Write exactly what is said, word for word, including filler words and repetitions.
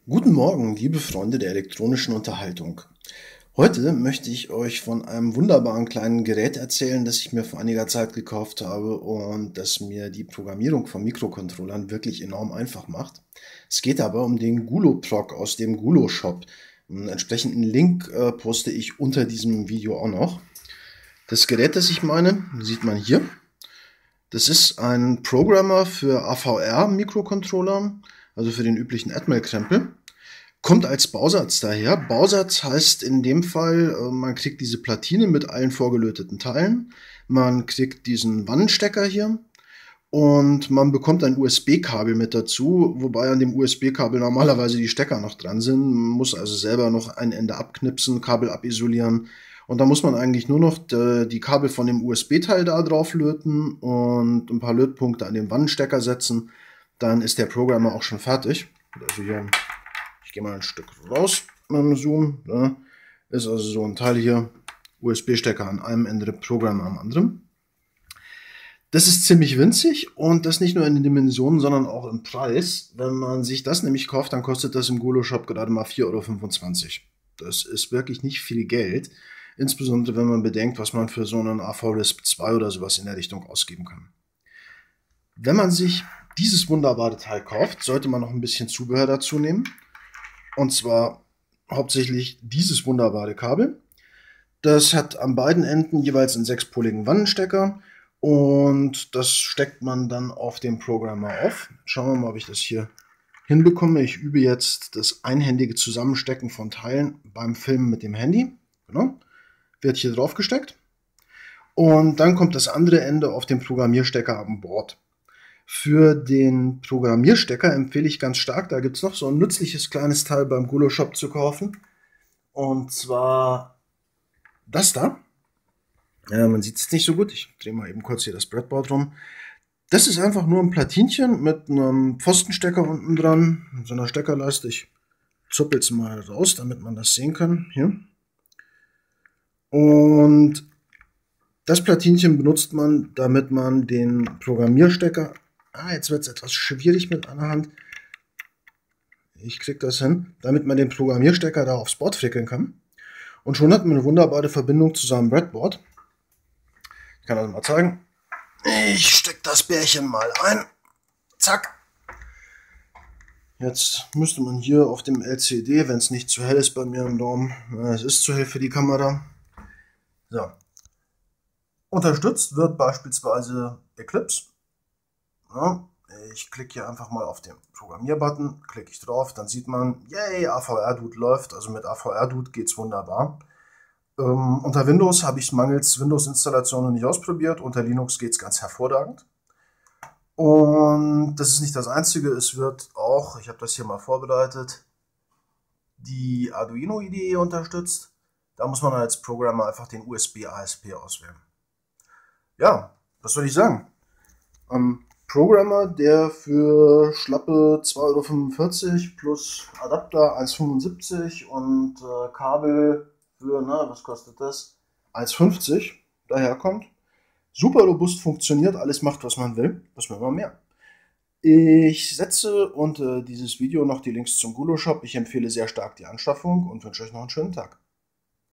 Guten Morgen, liebe Freunde der elektronischen Unterhaltung. Heute möchte ich euch von einem wunderbaren kleinen Gerät erzählen, das ich mir vor einiger Zeit gekauft habe und das mir die Programmierung von Mikrocontrollern wirklich enorm einfach macht. Es geht aber um den GuloProc aus dem Gulo Shop. Einen entsprechenden Link äh, poste ich unter diesem Video auch noch. Das Gerät, das ich meine, sieht man hier. Das ist ein Programmer für A V R-Mikrocontroller, also für den üblichen Atmel-Krempel. Kommt als Bausatz daher. Bausatz heißt in dem Fall, man kriegt diese Platine mit allen vorgelöteten Teilen, man kriegt diesen Wannenstecker hier und man bekommt ein U S B-Kabel mit dazu, wobei an dem U S B-Kabel normalerweise die Stecker noch dran sind. Man muss also selber noch ein Ende abknipsen, Kabel abisolieren und da muss man eigentlich nur noch die Kabel von dem U S B-Teil da drauf löten und ein paar Lötpunkte an den Wannenstecker setzen. Dann ist der Programmer auch schon fertig. Also hier, ich gehe mal ein Stück raus mit dem Zoom. Da ist also so ein Teil hier, U S B-Stecker an einem Ende, Programmer am anderen. Das ist ziemlich winzig und das nicht nur in den Dimensionen, sondern auch im Preis. Wenn man sich das nämlich kauft, dann kostet das im Gulo Shop gerade mal vier Euro fünfundzwanzig. Das ist wirklich nicht viel Geld. Insbesondere wenn man bedenkt, was man für so einen A V RISP zwei oder sowas in der Richtung ausgeben kann. Wenn man sich dieses wunderbare Teil kauft, sollte man noch ein bisschen Zubehör dazu nehmen. Und zwar hauptsächlich dieses wunderbare Kabel. Das hat an beiden Enden jeweils einen sechspoligen Wannenstecker. Und das steckt man dann auf dem Programmer auf. Schauen wir mal, ob ich das hier hinbekomme. Ich übe jetzt das einhändige Zusammenstecken von Teilen beim Filmen mit dem Handy. Genau. Wird hier drauf gesteckt. Und dann kommt das andere Ende auf den Programmierstecker an Bord. Für den Programmierstecker empfehle ich ganz stark, da gibt es noch so ein nützliches kleines Teil beim Gulo Shop zu kaufen. Und zwar das da. Ja, man sieht es nicht so gut. Ich drehe mal eben kurz hier das Breadboard rum. Das ist einfach nur ein Platinchen mit einem Pfostenstecker unten dran, mit so einer Steckerleiste. Ich zuppel es mal raus, damit man das sehen kann. Hier. Und das Platinchen benutzt man, damit man den Programmierstecker... Ah, jetzt wird es etwas schwierig mit einer Hand. Ich kriege das hin, damit man den Programmierstecker da aufs Board frickeln kann. Und schon hat man eine wunderbare Verbindung zu seinem Breadboard. Ich kann das mal zeigen. Ich stecke das Bärchen mal ein. Zack. Jetzt müsste man hier auf dem L C D, wenn es nicht zu hell ist bei mir im Daumen, es ist zu hell für die Kamera. So. Unterstützt wird beispielsweise Eclipse. Ja, ich klicke hier einfach mal auf den Programmierbutton, klicke ich drauf, dann sieht man, yay, A V R-Dude läuft, also mit A V R-Dude geht es wunderbar. Ähm, unter Windows habe ich es mangels Windows-Installation noch nicht ausprobiert, unter Linux geht es ganz hervorragend. Und das ist nicht das Einzige, es wird auch, ich habe das hier mal vorbereitet, die Arduino I D E unterstützt. Da muss man als Programmer einfach den U S B A S P auswählen. Ja, was soll ich sagen? Ähm, Programmer, der für schlappe zwei Euro fünfundvierzig plus Adapter eins Euro fünfundsiebzig und äh, Kabel für, na, was kostet das? eins Euro fünfzig daherkommt. Super robust funktioniert, alles macht, was man will. Was will man mehr? Ich setze unter dieses Video noch die Links zum Gulo Shop. Ich empfehle sehr stark die Anschaffung und wünsche euch noch einen schönen Tag.